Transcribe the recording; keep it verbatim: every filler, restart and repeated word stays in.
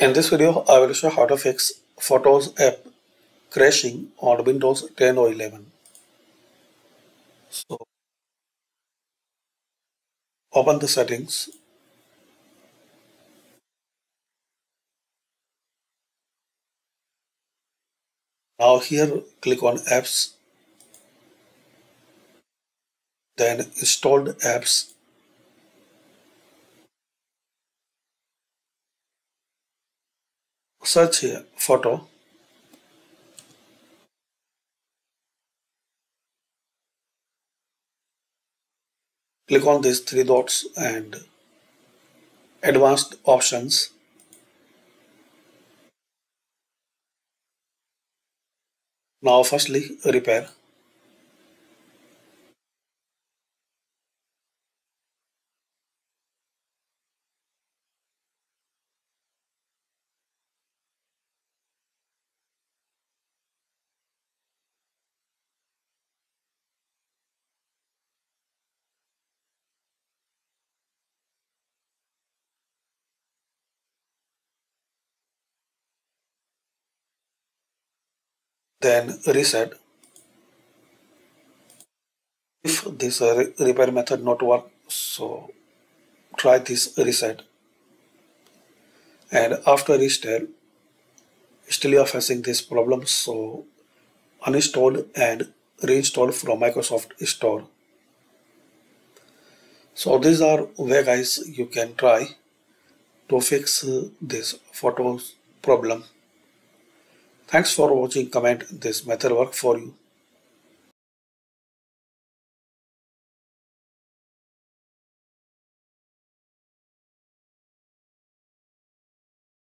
In this video, I will show how to fix Photos app crashing on Windows ten or eleven. So, open the settings. Now here, click on Apps, then Installed Apps. Search here, Photo. Click on these three dots and Advanced Options. Now firstly, Repair. Then Reset. If this uh, repair method not work, so try this Reset. And after restart, still you are facing this problem, so uninstall and reinstall from Microsoft Store. So these are way guys you can try to fix uh, this photos problem. Thanks for watching. Comment this method work for you.